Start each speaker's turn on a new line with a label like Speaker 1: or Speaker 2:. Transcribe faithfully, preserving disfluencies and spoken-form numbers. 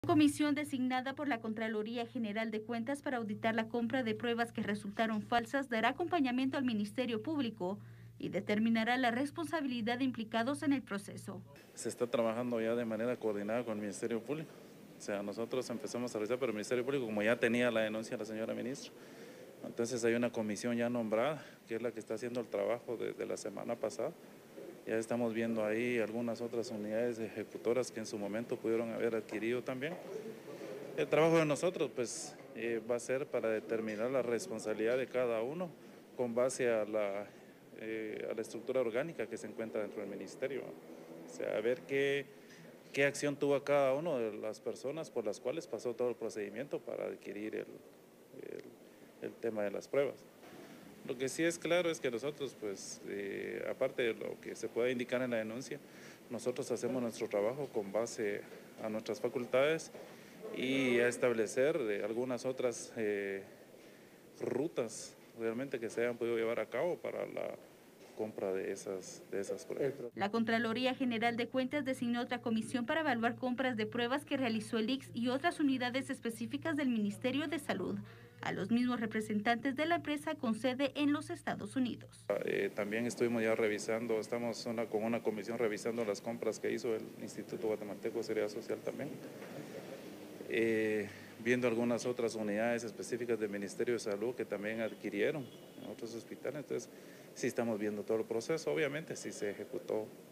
Speaker 1: Comisión designada por la Contraloría General de Cuentas para auditar la compra de pruebas que resultaron falsas dará acompañamiento al Ministerio Público y determinará la responsabilidad de implicados en el proceso.
Speaker 2: Se está trabajando ya de manera coordinada con el Ministerio Público. O sea, nosotros empezamos a revisar, pero el Ministerio Público, como ya tenía la denuncia de la señora ministra, entonces hay una comisión ya nombrada, que es la que está haciendo el trabajo desde la semana pasada. Ya estamos viendo ahí algunas otras unidades ejecutoras que en su momento pudieron haber adquirido también. El trabajo de nosotros pues eh, va a ser para determinar la responsabilidad de cada uno con base a la, eh, a la estructura orgánica que se encuentra dentro del ministerio. O sea, a ver qué, qué acción tuvo cada una de las personas por las cuales pasó todo el procedimiento para adquirir el, el, el tema de las pruebas. Lo que sí es claro es que nosotros, pues, eh, aparte de lo que se pueda indicar en la denuncia, nosotros hacemos nuestro trabajo con base a nuestras facultades y a establecer eh, algunas otras eh, rutas realmente que se hayan podido llevar a cabo para la compra de esas, de esas pruebas.
Speaker 1: La Contraloría General de Cuentas designó otra comisión para evaluar compras de pruebas que realizó el I C S y otras unidades específicas del Ministerio de Salud a los mismos representantes de la empresa con sede en los Estados Unidos.
Speaker 2: Eh, también estuvimos ya revisando, estamos una, con una comisión revisando las compras que hizo el Instituto Guatemalteco de Seguridad Social también. Eh, viendo algunas otras unidades específicas del Ministerio de Salud que también adquirieron en otros hospitales. Entonces, sí estamos viendo todo el proceso, obviamente sí se ejecutó